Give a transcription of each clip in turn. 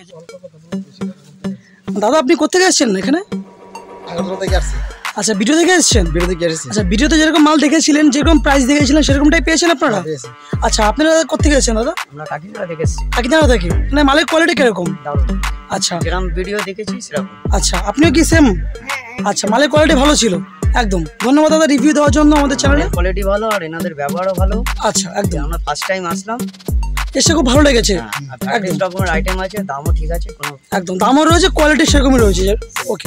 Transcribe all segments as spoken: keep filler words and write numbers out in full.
দাদা আপনি কোথেকে এসেছেন এখানে? আচ্ছা ভিডিও দেখে এসেছেন? ভিডিও দেখে এসেছি। আচ্ছা ভিডিওতে যেরকম মাল দেখেছিলেন, যেরকম প্রাইস দেখেছিলেন সেরকমটাই পেয়েছেন আপনারা? আচ্ছা আপনারা কোথেকে এসেছেন দাদা? আমরা কাকিনাড়া থেকে এসেছি। কাকিনাড়া থেকে? মানে মালের কোয়ালিটি কিরকম? দারুণ। আচ্ছা যেরকম ভিডিও দেখেছি সেরকম। আচ্ছা আপনিও কি সেম? আচ্ছা মালের কোয়ালিটি ভালো ছিল একদম। ধন্যবাদ দাদা রিভিউ দেওয়ার জন্য আমাদের চ্যানেলে। কোয়ালিটি ভালো আর এনাদের ব্যবহারও ভালো। আচ্ছা একদম। আমরা ফার্স্ট টাইম আসলাম, এসে খুব ভালো লেগেছে। একদম রকমের আইটেম আছে, দামও ঠিক আছে, কোনো একদম দামও রয়েছে, কোয়ালিটি সেরকমই রয়েছে। ওকে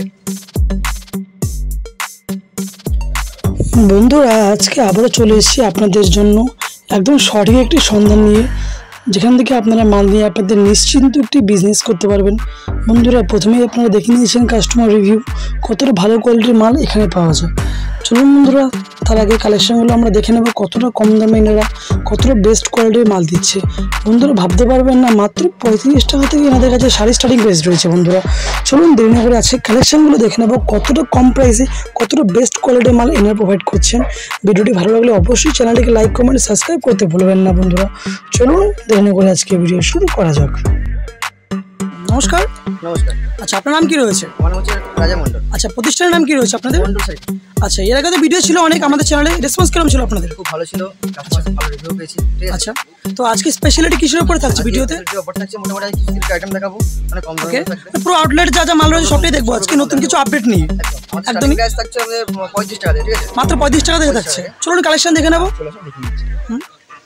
বন্ধুরা, আজকে আবারও চলে এসেছি আপনাদের জন্য একদম সঠিক একটি সন্ধান নিয়ে, যেখান থেকে আপনারা মাল নিয়ে আপনাদের নিশ্চিন্ত একটি বিজনেস করতে পারবেন। বন্ধুরা প্রথমেই আপনারা দেখে নিয়েছেন কাস্টমার রিভিউ, কতটা ভালো কোয়ালিটির মাল এখানে পাওয়া যায়। চলুন বন্ধুরা, তার আগে কালেকশনগুলো আমরা দেখে নেব, কতটা কম দামে এনারা কতটা বেস্ট কোয়ালিটির মাল দিচ্ছে। বন্ধুরা ভাবতে পারবেন না, মাত্র পঁয়ত্রিশ টাকা থেকে এনাদের কাছে শাড়ি স্টার্টিং প্রাইস রয়েছে। বন্ধুরা চলুন দেরি না করে আজকে কালেকশনগুলো দেখে নেব, কতটা কম প্রাইসে কতটা বেস্ট কোয়ালিটির মাল এনারা প্রোভাইড করছেন। ভিডিওটি ভালো লাগলে অবশ্যই চ্যানেলটিকে লাইক কমেন্ট সাবস্ক্রাইব করতে ভুলবেন না। বন্ধুরা চলুন দেরি না করে আজকে ভিডিও শুরু করা যাক। নমস্কার। নমস্কার। আচ্ছা আপনার নাম কি রয়েছে? আমার নাম হচ্ছে রাজা মন্ডল। আচ্ছা প্রতিষ্ঠানের নাম কি রয়েছে আপনাদের? মন্ডল সাইড। আচ্ছা এর আগে তো ভিডিও ছিল অনেক আমাদের চ্যানেলে, রেসপন্স কেমন ছিল আপনাদের? খুব ভালো ছিল, কাস্টমার ভালো রিভিউ পেয়েছি। আচ্ছা তো আজকে স্পেশালিটি কিসের উপরে থাকছে ভিডিওতে? অফার থাকছে, মোটামুটি কিছু সিল্ক আইটেম দেখাবো, মানে কম দামে থাকবে। পুরো আউটলেট যা যা মাল রয়েছে সবটাই দেখবো আজকে, নতুন কিছু আপডেট নিয়ে। একদম প্রাইস থাকছে আমাদের পঁয়ত্রিশ টাকা, ঠিক আছে? মাত্র পঁয়ত্রিশ টাকা থেকে থাকছে। চলুন কালেকশন দেখে নেব। চলো সব দেখে নিচ্ছি। হুম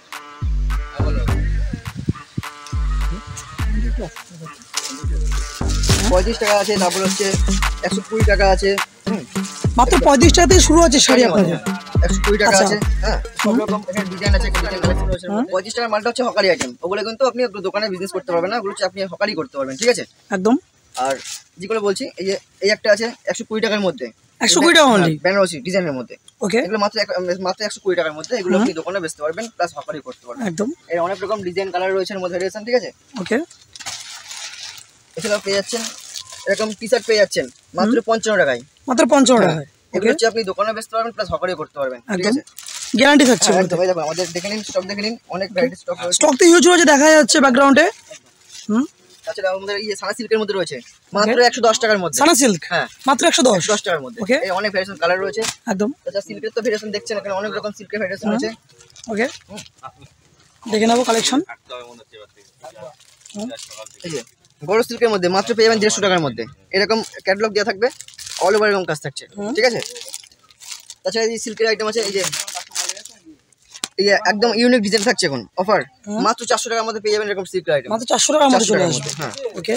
পঁয়ত্রিশ টাকা আছে, তারপর হচ্ছে একশো কুড়ি টাকা আছে। মাত্র পঁয়ত্রিশ টাকা থেকে শুরু হচ্ছে শাড়ি আপনাদের। একশো কুড়ি টাকা আছে, হ্যাঁ সব রকম এখানে ডিজাইন আছে, ডিজাইন কালেকশন রয়েছে। পঁয়ত্রিশ টাকার মালটা হচ্ছে হকারি আইটেম, ওগুলো কিন্তু আপনি দোকানে বিজনেস করতে পারবেন না, ওগুলো হচ্ছে আপনি হকারি করতে পারবেন, ঠিক আছে? একদম। আর যেগুলো বলছি, এই যে এই একটা আছে একশো কুড়ি টাকার মধ্যে, একশো কুড়ি টাকা অনলি, বেনারসি ডিজাইনের মধ্যে। ওকে এগুলো মাত্র মাত্র একশো কুড়ি টাকার মধ্যে, এগুলো আপনি দোকানে বেচতে পারবেন প্লাস হকারি করতে পারবেন। একদম। এর অনেক রকম ডিজাইন কালার রয়েছে এর মধ্যে, ভেরিয়েশন, ঠিক আছে? ওকে এছাড়াও পেয়ে যাচ্ছেন এরকম টি শার্ট পেয়ে যাচ্ছেন মাত্র পঞ্চান্ন টাকায়। মাত্র পঞ্চান্ন টাকায় এগুলো হচ্ছে আপনি দোকানে বেচতে পারবেন প্লাস হকারি করতে পারবেন, ঠিক আছে? গ্যারান্টি থাকছে। আমাদের দেখে নিন, স্টক দেখে নিন, অনেক ভ্যারাইটি স্টক রয়েছে। স্টক তো হিউজ রয়েছে, দেখা যাচ্ছে ব্যাকগ্রাউন্ডে। হুম তাছাড়া আমাদের এই সানা সিল্কের মধ্যে রয়েছে মাত্র একশো দশ টাকার মধ্যে। সানা সিল্ক, হ্যাঁ মাত্র একশো দশ দশ টাকার মধ্যে। ওকে এই অনেক ভ্যারিয়েশন কালার রয়েছে। একদম। তাছাড়া সিল্কের তো ভ্যারিয়েশন দেখছেন, এখানে অনেক রকম সিল্কের ভ্যারিয়েশন আছে। ওকে দেখে নেব কালেকশন। এই যে বড় সিল্কের মধ্যে মাত্র পেয়ে যাবেন দেড়শো টাকার মধ্যে, এরকম ক্যাটালগ দেওয়া থাকবে, অল ওভার এরকম কাজ থাকছে, ঠিক আছে? তাছাড়া এই সিল্কের আইটেম আছে, এই যে এই যে একদম ইউনিক ডিজাইন থাকছে এখন অফার, মাত্র চারশো টাকার মধ্যে পেয়ে যাবেন এরকম সিল্কের আইটেম, মাত্র চারশো টাকার মধ্যে চলে আসবে। হ্যাঁ ওকে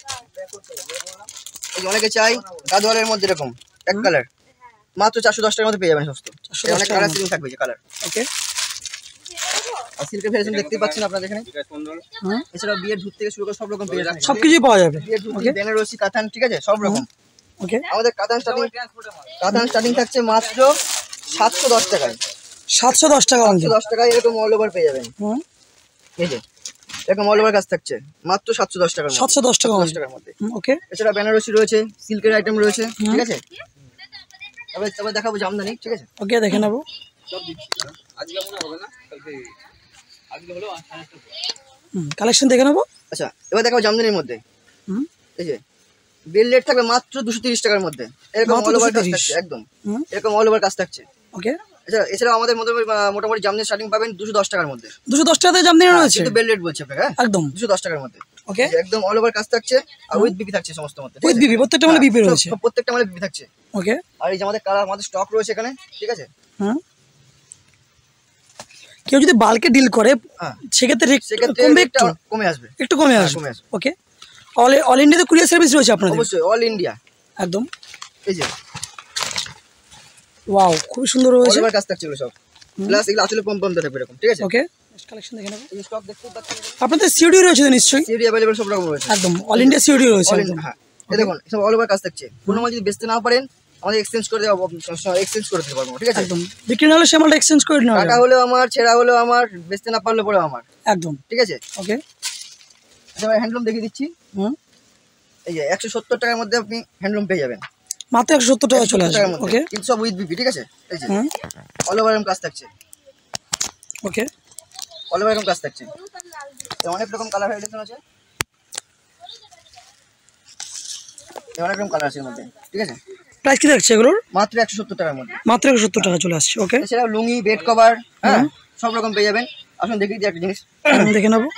এই অনেকে চাই গাদোয়ালের মধ্যে এরকম এক কালার, মাত্র চারশো দশ টাকার মধ্যে পেয়ে যাবেন সস্তা। অনেক কালার সিলিং থাকবে, যে কালার। ওকে আর সিল্কের ভ্যারিয়েশন দেখতেই পাচ্ছেন আপনারা এখানে। হ্যাঁ এছাড়াও বিয়ের ধুত থেকে শুরু করে সব রকম পেয়ে যাবেন, সবকিছুই পাওয়া যাবে। বিয়ের ধুত, বেনারসি, কাতান, ঠিক আছে? সব রকম। ওকে আমাদের কাতান স্টার্টিং কাতান স্টার্টিং থাকছে মাত্র সাতশো দশ টাকায়। সাতশো দশ টাকা সাতশো দশ টাকায় এরকম অল ওভার পেয়ে যাবেন। হুম এই যে এরকম অল ওভার কাজ থাকছে মাত্র সাতশো দশ টাকা সাতশো দশ টাকা দশ টাকার মধ্যে। ওকে এছাড়া বেনারসি রয়েছে, সিল্কের আইটেম রয়েছে, ঠিক আছে? তবে তবে দেখাবো জামদানি, ঠিক আছে? ওকে দেখে নেবো। আজকে মনে হবে না, কালকে আজকে হলো কালেকশন দেখে নেবো। আচ্ছা এবার দেখাবো জামদানির মধ্যে। হুম এই যে বেল রেট থাকবে মাত্র দুশো তিরিশ টাকার মধ্যে, এরকম অল ওভার কাজ থাকছে, একদম এরকম অল ওভার কাজ থাকছে। ওকে এছাড়া এছাড়া আমাদের মোটামুটি মোটামুটি জামদানি স্টার্টিং পাবেন দুশো দশ টাকার মধ্যে। দুশো দশ টাকাতে জামদানি রয়েছে, কিন্তু বেল রেট বলছি আপনাকে, হ্যাঁ একদম দুশো দশ টাকার মধ্যে। ওকে একদম অল ওভার কাজ থাকছে, আর উইথ বিপি থাকছে সমস্ত মধ্যে, উইথ বিপি, প্রত্যেকটা মানে বিপি রয়েছে, প্রত্যেকটা মানে বিপি থাকছে। ওকে আর এই যে আমাদের কালার, আমাদের স্টক রয়েছে এখানে, ঠিক আছে? হুম কেউ যদি বাল্কে ডিল করে সেক্ষেত্রে কমবে, একটু কমে আসবে, একটু কমে আসবে। ওকে অল অল ইন্ডিয়াতে কুরিয়ার সার্ভিস রয়েছে আপনাদের? অবশ্যই অল ইন্ডিয়া, একদম। এই যে ওয়াও খুব সুন্দর রয়েছে, কাজ থাকছে সব, প্লাস এগুলো আসলে পম পম থাকবে এরকম, ঠিক আছে? ওকে কালেকশন দেখে নেব। এই স্টক দেখতে পাচ্ছেন আপনাদের সিওডি রয়েছে তো নিশ্চয়ই? সিওডি अवेलेबल সব রকম রয়েছে, একদম অল ইন্ডিয়া সিওডি রয়েছে। হ্যাঁ এই দেখুন সব অল ওভার কাজ থাকছে, কোনো মাল যদি বেচতে না পারেন আমাদের এক্সচেঞ্জ করে দেব, এক্সচেঞ্জ করে দিতে পারবো, ঠিক আছে? একদম বিক্রি না হলে সে মালটা এক্সচেঞ্জ করে নেওয়া, টাকা হলো আমার, ছেঁড়া হলো আমার, বেচতে না পারলে পরে আমার, একদম, ঠিক আছে? ওকে এবার হ্যান্ডলুম দেখিয়ে দিচ্ছি। হুম এই যে একশো সত্তর টাকার মধ্যে আপনি হ্যান্ডলুম পেয়ে যাবেন, মাত্র একশো সত্তর টাকা চলে আসবে। ওকে কিন্তু সব উইথ বিপি, ঠিক আছে? এই যে অল ওভার এরকম কাজ থাকছে। ওকে অল ওভার এরকম কাজ থাকছে, অনেক রকম কালার ভ্যারিয়েশন আছে। অনেক রকম কালার আছে এর মধ্যে, ঠিক আছে। প্রাইস কি থাকছে এগুলোর? মাত্র একশো সত্তর টাকার মধ্যে, মাত্র একশো সত্তর টাকা চলে আসছে। ওকে, এছাড়াও লুঙ্গি, বেড কভার, হ্যাঁ সব রকম পেয়ে যাবেন। আসুন দেখিয়ে দিই একটা জিনিস, দেখে নেবো।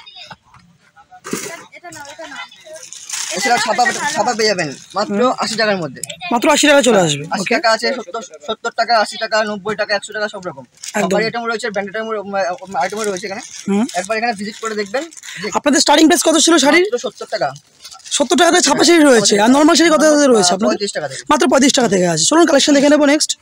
এছাড়াও ছাপা ছাপা পেয়ে যাবেন মাত্র আশি টাকার মধ্যে, মাত্র আশি টাকা চলে আসবে। আশি টাকা আছে, সত্তর সত্তর টাকা, আশি টাকা, নব্বই টাকা, একশো টাকা, সব রকম আইটেম রয়েছে, ব্র্যান্ডেড আইটেম রয়েছে এখানে। একবার এখানে ভিজিট করে দেখবেন। আপনাদের স্টার্টিং প্রাইস কত ছিল শাড়ির? সত্তর টাকা। সত্তর টাকাতে ছাপা শাড়ি রয়েছে, আর নর্মাল শাড়ি কত রয়েছে আপনাদের? পঁয়ত্রিশ টাকা থেকে, মাত্র পঁয়ত্রিশ টাকা থেকে আছে। চলুন কালেকশন দেখে নেবো নেক্সট।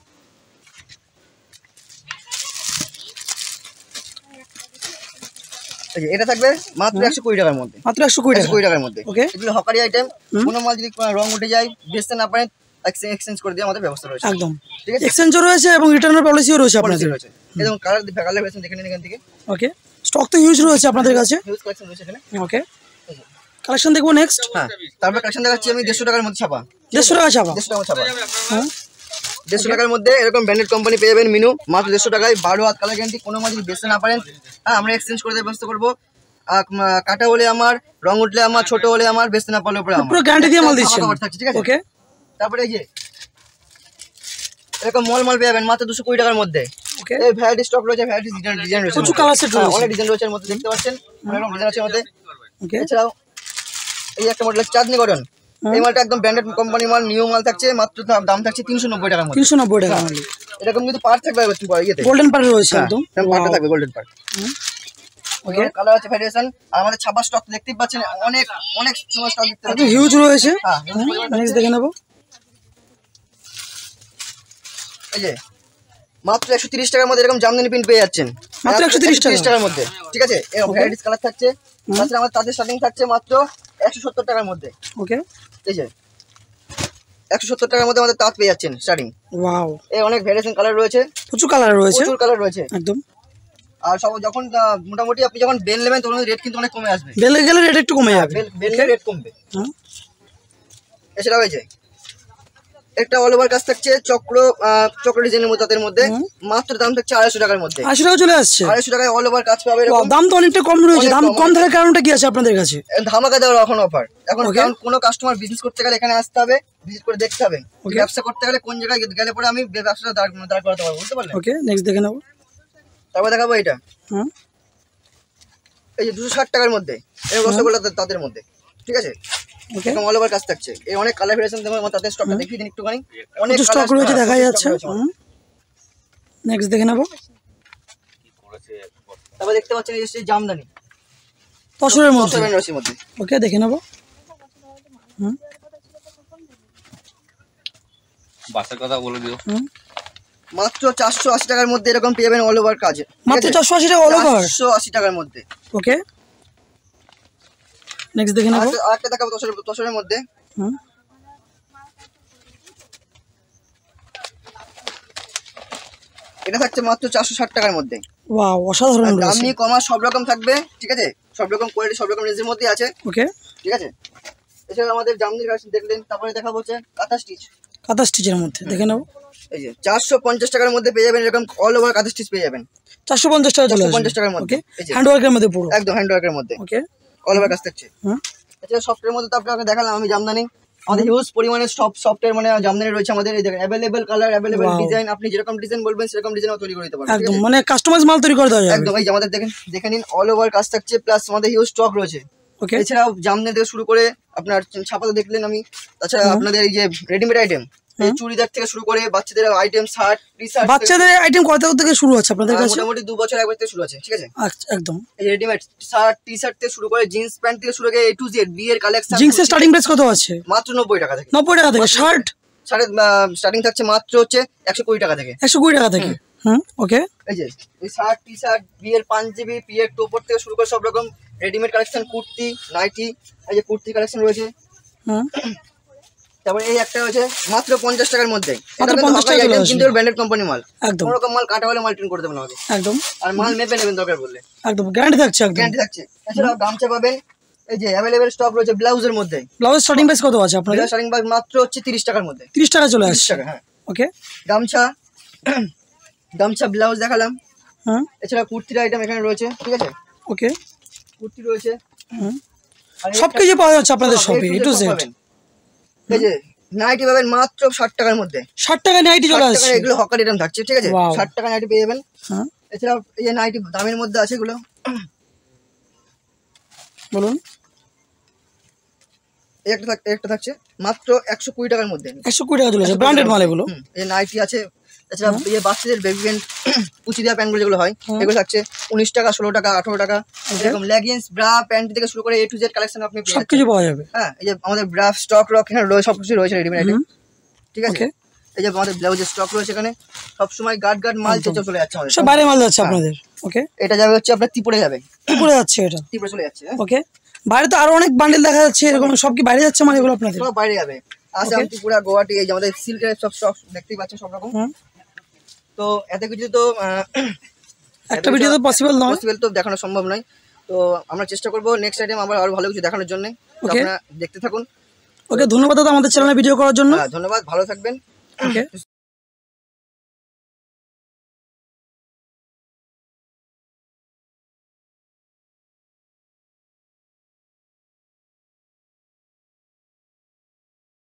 এটা থাকবে মাত্র একশো কুড়ি টাকার মধ্যে, মাত্র একশো কুড়ি টাকা কুড়ি টাকার মধ্যে। ওকে, এগুলো হকারি আইটেম। কোনো মাল যদি রং উঠে যায়, বেচতে না পারেন, এক্সচেঞ্জ করে দিয়ে আমাদের ব্যবস্থা রয়েছে। একদম, ঠিক আছে, এক্সচেঞ্জও রয়েছে এবং রিটার্নের পলিসিও রয়েছে আপনাদের। এবং কালার কালার ভেরিয়েশন দেখে নিন এখান থেকে। ওকে, স্টক তো হিউজ রয়েছে আপনাদের কাছে। হিউজ কালেকশন রয়েছে এখানে। ওকে, কালেকশন দেখবো নেক্সট। হ্যাঁ, তারপর কালেকশন দেখাচ্ছি আমি দেড়শো টাকার মধ্যে ছাপা। দেড়শো টাকা ছাপা, দেড়শো টাকা ছাপা। হ্যাঁ, দেড়শো টাকার মধ্যে এরকম ব্র্যান্ডেড কোম্পানি পেয়ে যাবেন। মিনু মাত্র দেড়শো টাকায়, বারো হাত কালার গ্যারান্টি। কোনো মাল যদি বেচতে না পারেন, হ্যাঁ আমরা এক্সচেঞ্জ করে দেওয়ার ব্যবস্থা করবো। কাটা হলে আমার, রং উঠলে আমার, ছোট হলে আমার, বেচতে না পারলে পুরো গ্যারান্টি দিয়ে মাল দিচ্ছেন। ঠিক আছে। ওকে, তারপরে এই যে এরকম মল মল পেয়ে যাবেন মাত্র দুশো কুড়ি টাকার মধ্যে। ওকে, এই ভ্যারাইটি স্টক রয়েছে, ভ্যারাইটি ডিজাইন রয়েছে, প্রচুর কালার সেট রয়েছে, অনেক ডিজাইন রয়েছে এর মধ্যে, দেখতে পাচ্ছেন অনেক রকম ডিজাইন আছে এর মধ্যে। ওকে, এছাড়াও এই একটা মডেল চাঁদনি কটন, এই মালটা একদম ব্র্যান্ডেড কোম্পানি মাল, নিউ মাল থাকছে, মাত্র দাম থাকছে তিনশো নব্বই টাকার মধ্যে। তিনশো নব্বই টাকা। এরকম কিন্তু পার্ট থাকবে, ইয়েতে গোল্ডেন পার্ট রয়েছে, একদম পার্টটা থাকবে গোল্ডেন পার্ট। ওকে, কালার আছে, ভ্যারিয়েশন। আর আমাদের ছাপা স্টক দেখতেই পাচ্ছেন, অনেক অনেক সময় স্টক দেখতে পাচ্ছেন, হিউজ রয়েছে। হ্যাঁ, নেক্সট দেখে নেবো। এই যে মাত্র একশো তিরিশ টাকার মধ্যে এরকম জামদানি প্রিন্ট পেয়ে যাচ্ছেন, মাত্র একশো তিরিশ টাকার মধ্যে। ঠিক আছে, এর ভ্যারাইটিস কালার থাকছে। তাছাড়া আমাদের তাদের স্টার্টিং থাকছে মাত্র একশো সত্তর টাকার মধ্যে। ওকে, এই যে একশো সত্তর টাকার মধ্যে আমাদের তাঁত পেয়ে যাচ্ছেন স্টার্টিং। ওয়াও, এই অনেক ভ্যারিয়েশন কালার রয়েছে, প্রচুর কালার রয়েছে, প্রচুর কালার রয়েছে একদম। আর সব যখন মোটামুটি আপনি যখন বেল নেবেন তখন রেট কিন্তু অনেক কমে আসবে, বেলে গেলে রেট একটু কমে যাবে, বেললে রেট কমবে। এছাড়া হয়েছে একটা অল ওভার কাজ থাকছে, চক্র চক্র ডিজাইনের মধ্যে, তাদের মধ্যে মাত্র দাম থাকছে আড়াইশো টাকার মধ্যে। আড়াইশো টাকা চলে আসছে, আড়াইশো টাকায় অল ওভার কাজ পাবে। দাম তো অনেকটা কম রয়েছে। দাম কম থাকার কারণটা কি আছে আপনাদের কাছে? ধামাকা দেওয়ার এখন অফার। এখন কারণ কোনো কাস্টমার বিজনেস করতে গেলে এখানে আসতে হবে, ভিজিট করে দেখতে হবে। ব্যবসা করতে গেলে কোন জায়গায় গেলে পরে আমি ব্যবসাটা দাঁড় দাঁড় করাতে পারবো, বুঝতে পারলেন? ওকে, নেক্সট দেখে নেবো। তারপর দেখাবো এটা, হুম, এই যে দুশো ষাট টাকার মধ্যে এই রসগোল্লা তাদের মধ্যে। ঠিক আছে, ওকে, অল ওভার কাজ থাকছে। এই অনেক কালার ভেরিয়েশন দেবো, তাদের স্টকটা দেখিয়ে দিন একটুখানি। অনেক স্টক রয়েছে, দেখা যাচ্ছে। নেক্সট দেখে নেবো। তারপর দেখতে পাচ্ছেন এই যে জামদানি তসরের মধ্যে। তসরের মধ্যে। ওকে, দেখে নেবো। হুম, বাসের কথা বলে দিও। হুম, মাত্র চারশো আশি টাকার মধ্যে এরকম পেয়ে যাবেন অল ওভার কাজে। মাত্র চারশো আশি টাকা অল ওভার, চারশো আশি টাকার মধ্যে। ওকে, নেক্সট দেখে নেবো। আরেকটা দেখাবো তসরের তসরের মধ্যে। হুম, এটা থাকছে মাত্র চারশো ষাট টাকার মধ্যে। ওয়াও, অসাধারণ রয়েছে। দাম নিয়ে কমা সব রকম থাকবে, ঠিক আছে, সব রকম কোয়ালিটি সব রকম রেঞ্জের মধ্যে আছে। ওকে, ঠিক আছে, এছাড়া আমাদের জামদানি কালেকশন দেখলেন। তারপরে দেখা হচ্ছে কাঁথা স্টিচ। কাঁথা স্টিচের মধ্যে দেখে নেবো। এই যে চারশো পঞ্চাশ টাকার মধ্যে পেয়ে যাবেন এরকম অল ওভার কাঁথা স্টিচ পেয়ে যাবেন। চারশো পঞ্চাশ টাকা চলে আসবে, পঞ্চাশ টাকার মধ্যে। হ্যান্ড ওয়ার্কের মধ্যে পুরো, একদম হ্যান্ড ওয়ার্কের মধ্যে। ওকে, অল ওভার কাজ থাকছে। হুম, এছাড়া সফটওয়্যার মধ্যে তো আপনাকে দেখালাম আমি জামদানি। আমাদের হিউজ পরিমাণে সব সফটওয়্যার মানে জামদানি রয়েছে আমাদের। এই দেখেন অ্যাভেলেবল কালার, অ্যাভেলেবল ডিজাইন, আপনি যেরকম ডিজাইন বলবেন সেরকম ডিজাইন তৈরি করে দিতে পারবেন। একদম মানে কাস্টমাইজ মাল তৈরি করে দেওয়া যাবে। একদম, এই যে আমাদের দেখেন দেখে নিন অল ওভার কাজ থাকছে, প্লাস আমাদের হিউজ স্টক রয়েছে। ওকে, এছাড়াও জামদানি থেকে শুরু করে আপনার ছাপাতে দেখলেন আমি। তাছাড়া আপনাদের এই যে রেডিমেড আইটেম, এই চুড়িদার থেকে শুরু করে বাচ্চাদের আইটেম, শার্ট, টি শার্ট। বাচ্চাদের আইটেম কত থেকে শুরু আছে আপনাদের কাছে? মোটামুটি দু বছর এক বছর থেকে শুরু আছে, ঠিক আছে। আচ্ছা, একদম এই রেডিমেড শার্ট, টি শার্ট থেকে শুরু করে জিন্স প্যান্ট থেকে শুরু করে এ টু জেড বিয়ের কালেকশন। জিন্সের স্টার্টিং প্রাইস কত আছে? মাত্র নব্বই টাকা থেকে। নব্বই টাকা থেকে শার্ট শার্টের স্টার্টিং থাকছে মাত্র হচ্ছে একশো কুড়ি টাকা থেকে। একশো কুড়ি টাকা থেকে। হুম, ওকে, এই যে এই শার্ট, টি শার্ট, বিয়ের পাঞ্জাবি, বিয়ের টোপর থেকে শুরু করে সব রকম রেডিমেড কালেকশন, কুর্তি, নাইটি, এই যে কুর্তি কালেকশন রয়েছে। হুম, তারপরে এই একটা হচ্ছে মাত্র পঞ্চাশ টাকার মধ্যে। মাত্র পঞ্চাশ টাকা কিন্তু ব্র্যান্ডেড কোম্পানি মাল, একদম কোনো রকম মাল কাটা হলে মাল ট্রেন করে দেবেন আমাকে, একদম। আর মাল মেপে নেবেন দরকার বললে, একদম গ্যারান্টি থাকছে, একদম গ্যারান্টি থাকছে। এছাড়াও গামছা পাবেন, এই যে অ্যাভেলেবেল স্টক রয়েছে ব্লাউজের মধ্যে। ব্লাউজ স্টার্টিং প্রাইস কত আছে আপনাদের? স্টার্টিং প্রাইস মাত্র হচ্ছে তিরিশ টাকার মধ্যে। তিরিশ টাকা চলে তিরিশ আসছে, টাকা, হ্যাঁ। ওকে। গামছা গামছা ব্লাউজ দেখালাম। হুম, এছাড়া কুর্তির আইটেম এখানে রয়েছে, ঠিক আছে, ওকে। কুর্তি রয়েছে। হুম, সব কিছু পাওয়া যাচ্ছে আপনাদের শপে, এ টু জেড। এই যে নাইটি পাবেন মাত্র ষাট টাকার মধ্যে। ষাট টাকা নাইটি চলে ষাট আসছে। টাকার এগুলো হকার আইটেম থাকছে, ঠিক আছে? Wow. ষাট টাকা নাইটি পেয়ে যাবেন। হ্যাঁ এছাড়াও এই যে নাইটি দামের মধ্যে আছে এগুলো, বলুন। এই একটা থাক- এই একটা থাকছে মাত্র একশো কুড়ি টাকার মধ্যে। একশো কুড়ি টাকা চলে আসে, ব্র্যান্ডেড মাল এগুলো। হুম, এই নাইটি আছে। এছাড়া এই বাচ্চাদের বেবি প্যান্ট, উঁচি দেওয়া প্যান্টগুলো যেগুলো হয় এগুলো থাকছে উনিশ টাকা, ষোলো টাকা, আঠারো টাকা। এরকম লেগিংস, ব্রা, প্যান্ট থেকে শুরু করে এ টু জেড কালেকশন আপনি পেয়ে সবকিছু পাওয়া যাবে। যাচ্ছেন। হ্যাঁ, এই যে আমাদের ব্রা স্টক রক এখানে রয়েছে, সবকিছু রয়েছে রেডিমেড আইটেম, ঠিক আছে? Okay. এই যে আমাদের ব্লাউজের স্টক রয়েছে এখানে, সবসময় গার্ড গার্ড মাল চেঁচে চলে যাচ্ছে আমাদের। সব বাইরে মাল যাচ্ছে আপনাদের। ওকে, এটা যাবে হচ্ছে আপনার ত্রিপুরে যাবে, উপরে যাচ্ছে এটা। ত্রিপুরে চলে যাচ্ছে। হ্যাঁ, ওকে, বাইরে তো আরো অনেক বান্ডেল দেখা যাচ্ছে, এরকম সব কি বাইরে যাচ্ছে মানে এগুলো আপনাদের? সব বাইরে যাবে, আসাম, ত্রিপুরা, গুয়াহাটি। এই যে আমাদের সিল্কের সব স্টক দেখতেই পাচ্ছেন সব রকম। হুম। তো এত কিছু তো আহ, একটা ভিডিও তো পসিবল নয়, পসিবল তো দেখানো সম্ভব নয়। তো আমরা চেষ্টা করবো নেক্সট টাইম আমরা আরো ভালো কিছু দেখানোর জন্য। Okay. আপনারা দেখতে থাকুন। ওকে, ধন্যবাদ দাদা আমাদের চ্যানেলে ভিডিও করার জন্য। হ্যাঁ, ধন্যবাদ, ভালো থাকবেন। ওকে।